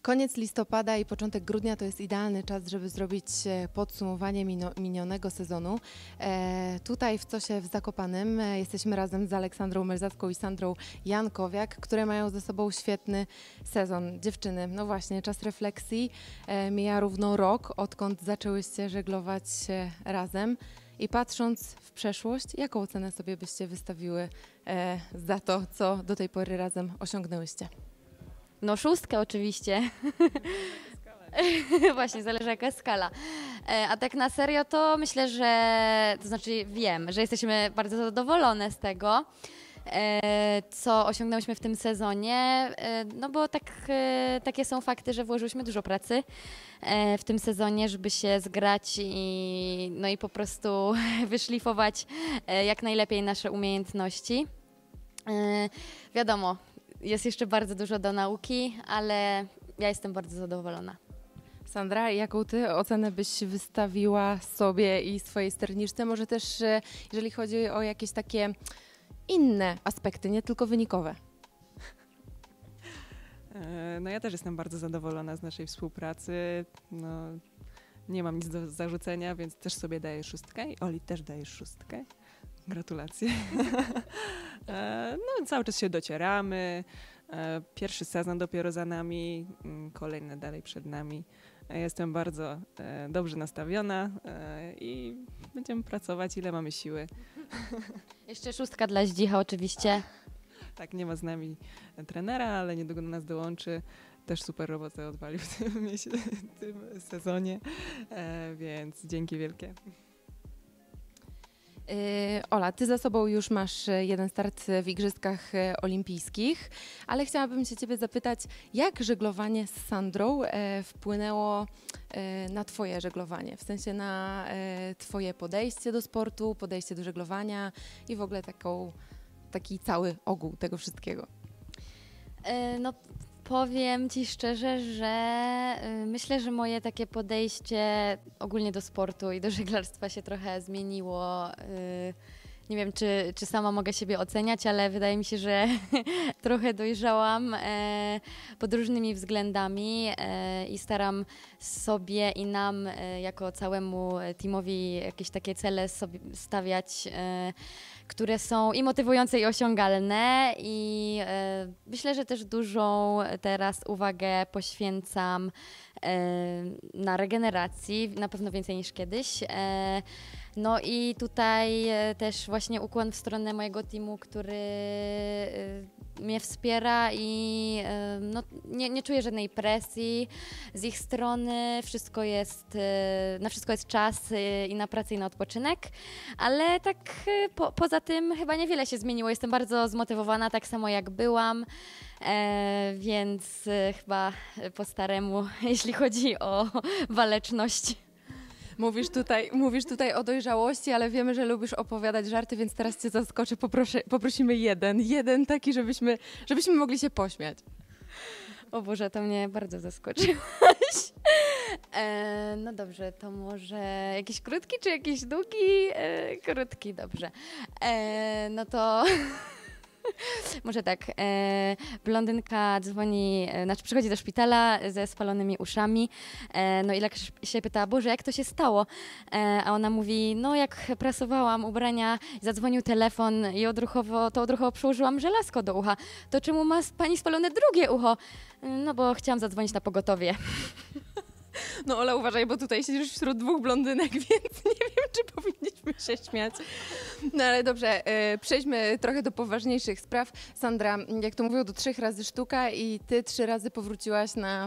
Koniec listopada i początek grudnia to jest idealny czas, żeby zrobić podsumowanie minionego sezonu. Tutaj w COS-ie w Zakopanem jesteśmy razem z Aleksandrą Melzacką i Sandrą Jankowiak, które mają ze sobą świetny sezon. Dziewczyny, no właśnie, czas refleksji. Mija równo rok, odkąd zaczęłyście żeglować razem. I patrząc w przeszłość, jaką ocenę sobie byście wystawiły za to, co do tej pory razem osiągnęłyście? No 6 oczywiście. Właśnie, zależy jaka jest skala. A tak na serio to myślę, że, to znaczy wiem, że jesteśmy bardzo zadowolone z tego, co osiągnęłyśmy w tym sezonie, no bo takie są fakty, że włożyłyśmy dużo pracy w tym sezonie, żeby się zgrać i po prostu wyszlifować jak najlepiej nasze umiejętności. Wiadomo, jest jeszcze bardzo dużo do nauki, ale ja jestem bardzo zadowolona. Sandra, jaką ty ocenę byś wystawiła sobie i swojej sterniczce? Może też jeżeli chodzi o jakieś takie inne aspekty, nie tylko wynikowe. No ja też jestem bardzo zadowolona z naszej współpracy. No, nie mam nic do zarzucenia, więc też sobie daję 6 i Oli też daje 6. Gratulacje. No cały czas się docieramy. Pierwszy sezon dopiero za nami, kolejny dalej przed nami. Jestem bardzo dobrze nastawiona i będziemy pracować, ile mamy siły. Jeszcze 6 dla Zdzicha oczywiście. Tak, nie ma z nami trenera, ale niedługo do nas dołączy. Też super robotę odwalił w tym sezonie, więc dzięki wielkie. Ola, ty za sobą już masz jeden start w Igrzyskach Olimpijskich, ale chciałabym się ciebie zapytać, jak żeglowanie z Sandrą wpłynęło na twoje żeglowanie, w sensie na twoje podejście do sportu, podejście do żeglowania i w ogóle taki cały ogół tego wszystkiego? No powiem ci szczerze, że myślę, że moje takie podejście ogólnie do sportu i do żeglarstwa się trochę zmieniło. Nie wiem, czy sama mogę siebie oceniać, ale wydaje mi się, że trochę dojrzałam pod różnymi względami i staram sobie i nam jako całemu teamowi jakieś takie cele sobie stawiać, które są i motywujące, i osiągalne, i myślę, że też dużą teraz uwagę poświęcam na regeneracji, na pewno więcej niż kiedyś. No i tutaj też właśnie ukłon w stronę mojego teamu, który mnie wspiera i no, nie czuję żadnej presji z ich strony. Na wszystko jest czas i na pracę, i na odpoczynek, ale tak poza tym chyba niewiele się zmieniło. Jestem bardzo zmotywowana, tak samo jak byłam, więc chyba po staremu, jeśli chodzi o waleczność. Mówisz tutaj o dojrzałości, ale wiemy, że lubisz opowiadać żarty, więc teraz cię zaskoczę. Poprosimy jeden taki, żebyśmy mogli się pośmiać. O Boże, to mnie bardzo zaskoczyłaś. No dobrze, to może jakiś krótki czy jakiś długi? Krótki, dobrze. No to... Może tak, blondynka przychodzi do szpitala ze spalonymi uszami, no i lekarz się pyta, Boże, jak to się stało? A ona mówi, no jak prasowałam ubrania, zadzwonił telefon i odruchowo przyłożyłam żelazko do ucha. To czemu ma pani spalone drugie ucho? No bo chciałam zadzwonić na pogotowie. No Ola, uważaj, bo tutaj siedzisz wśród 2 blondynek, więc nie wiem, czy powinniśmy się śmiać. No ale dobrze, przejdźmy trochę do poważniejszych spraw. Sandra, jak to mówią, do 3 razy sztuka i ty 3 razy powróciłaś na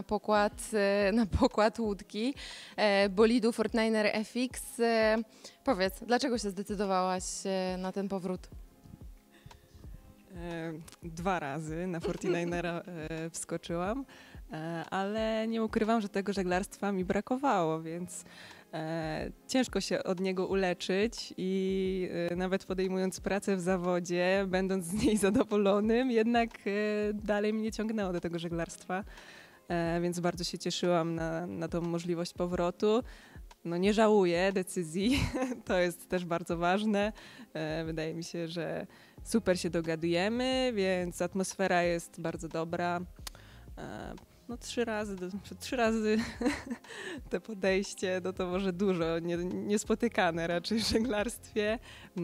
pokład łódki bolidu Fortniner FX. Powiedz, dlaczego się zdecydowałaś na ten powrót? 2 razy na Fortninera wskoczyłam, ale nie ukrywam, że tego żeglarstwa mi brakowało, więc ciężko się od niego uleczyć i nawet podejmując pracę w zawodzie, będąc z niej zadowolonym, jednak dalej mnie ciągnęło do tego żeglarstwa, więc bardzo się cieszyłam na tą możliwość powrotu. No nie żałuję decyzji, to jest też bardzo ważne. Wydaje mi się, że super się dogadujemy, więc atmosfera jest bardzo dobra. no 3 razy to podejście, no to może dużo, niespotykane raczej w żeglarstwie,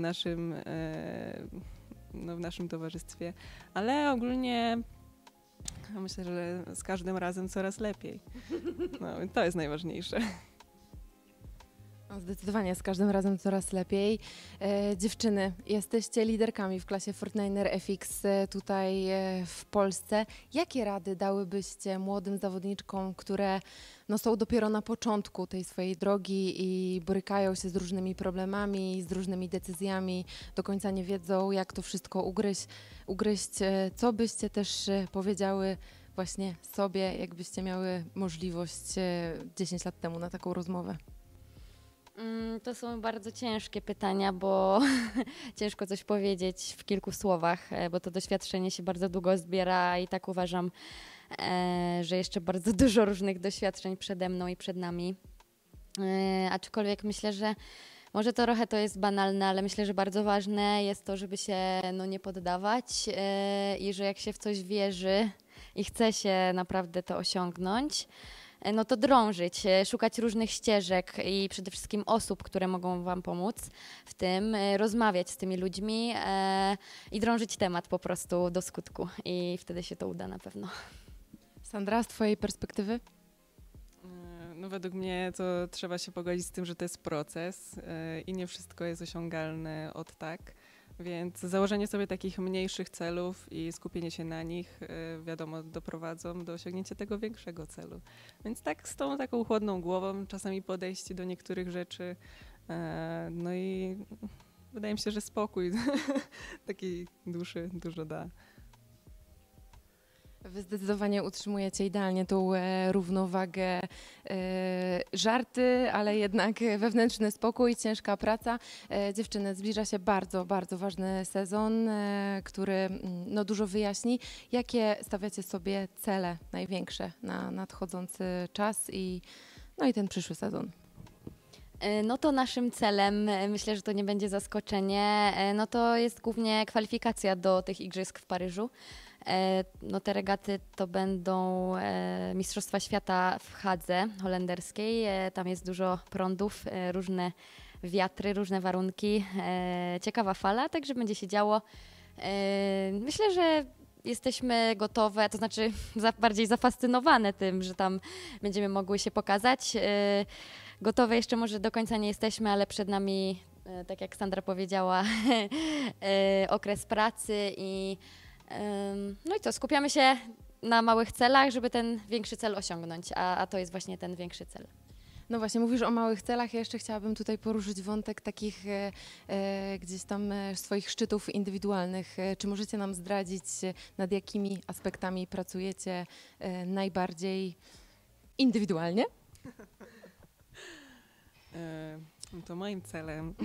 w naszym towarzystwie, ale ogólnie myślę, że z każdym razem coraz lepiej. No, to jest najważniejsze. No, zdecydowanie, z każdym razem coraz lepiej. Dziewczyny, jesteście liderkami w klasie Fortniner FX tutaj w Polsce. Jakie rady dałybyście młodym zawodniczkom, które no, są dopiero na początku tej swojej drogi i borykają się z różnymi problemami, z różnymi decyzjami, do końca nie wiedzą, jak to wszystko ugryźć. Co byście też powiedziały właśnie sobie, jakbyście miały możliwość 10 lat temu na taką rozmowę? To są bardzo ciężkie pytania, bo ciężko coś powiedzieć w kilku słowach, bo to doświadczenie się bardzo długo zbiera i tak uważam, że jeszcze bardzo dużo różnych doświadczeń przede mną i przed nami. Aczkolwiek myślę, że może trochę to jest banalne, ale myślę, że bardzo ważne jest to, żeby się nie poddawać i że jak się w coś wierzy i chce się naprawdę to osiągnąć, no to drążyć, szukać różnych ścieżek i przede wszystkim osób, które mogą wam pomóc w tym, rozmawiać z tymi ludźmi i drążyć temat po prostu do skutku i wtedy się to uda na pewno. Sandra, z twojej perspektywy? No według mnie to trzeba się pogodzić z tym, że to jest proces i nie wszystko jest osiągalne od tak. Więc założenie sobie takich mniejszych celów i skupienie się na nich, wiadomo, doprowadzą do osiągnięcia tego większego celu. Więc tak z tą taką chłodną głową czasami podejście do niektórych rzeczy, no i wydaje mi się, że spokój takiej duszy dużo da. Wy zdecydowanie utrzymujecie idealnie tą równowagę, żarty, ale jednak wewnętrzny spokój, ciężka praca. Dziewczyny, zbliża się bardzo, bardzo ważny sezon, który no, dużo wyjaśni. Jakie stawiacie sobie cele największe na nadchodzący czas i ten przyszły sezon? No to naszym celem, myślę, że to nie będzie zaskoczenie, no to jest głównie kwalifikacja do tych igrzysk w Paryżu. No te regaty to będą Mistrzostwa Świata w Hadze holenderskiej. Tam jest dużo prądów, różne wiatry, różne warunki, ciekawa fala, także będzie się działo. Myślę, że jesteśmy gotowe, to znaczy bardziej zafascynowane tym, że tam będziemy mogły się pokazać. Gotowe jeszcze może do końca nie jesteśmy, ale przed nami, tak jak Sandra powiedziała, okres pracy i no i co, skupiamy się na małych celach, żeby ten większy cel osiągnąć, a to jest właśnie ten większy cel. No właśnie, mówisz o małych celach. Ja jeszcze chciałabym tutaj poruszyć wątek takich gdzieś tam swoich szczytów indywidualnych. Czy możecie nam zdradzić, nad jakimi aspektami pracujecie najbardziej indywidualnie? To moim celem.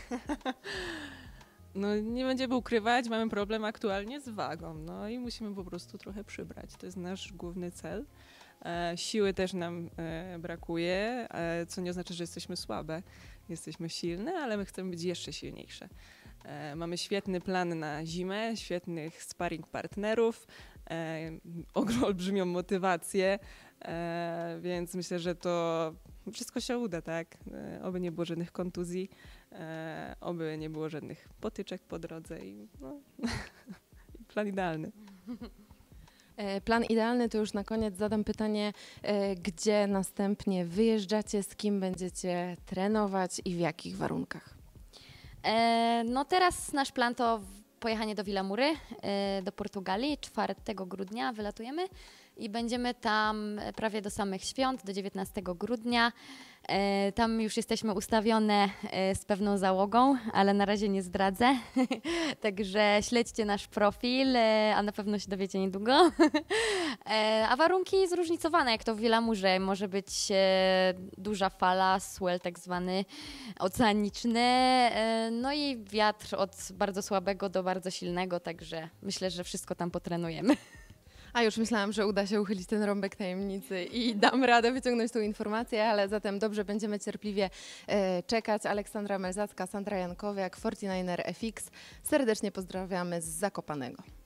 No nie będziemy ukrywać, mamy problem aktualnie z wagą, no i musimy po prostu trochę przybrać. To jest nasz główny cel. Siły też nam brakuje, co nie oznacza, że jesteśmy słabe. Jesteśmy silne, ale my chcemy być jeszcze silniejsze. Mamy świetny plan na zimę, świetnych sparring partnerów, olbrzymią motywację, więc myślę, że to wszystko się uda, tak? Oby nie było żadnych kontuzji, oby nie było żadnych potyczek po drodze i no, plan idealny. Plan idealny, to już na koniec zadam pytanie, gdzie następnie wyjeżdżacie, z kim będziecie trenować i w jakich warunkach? No teraz nasz plan to pojechanie do Vilamury, do Portugalii. 4 grudnia wylatujemy i będziemy tam prawie do samych świąt, do 19 grudnia. Tam już jesteśmy ustawione z pewną załogą, ale na razie nie zdradzę. Także śledźcie nasz profil, a na pewno się dowiecie niedługo. A warunki zróżnicowane, jak to w Vilamurze. Może być duża fala, swell tak zwany, oceaniczny, no i wiatr od bardzo słabego do bardzo silnego, także myślę, że wszystko tam potrenujemy. A już myślałam, że uda się uchylić ten rąbek tajemnicy i dam radę wyciągnąć tą informację, ale zatem dobrze, będziemy cierpliwie czekać. Aleksandra Melzacka, Sandra Jankowiak, Fortniner FX. Serdecznie pozdrawiamy z Zakopanego.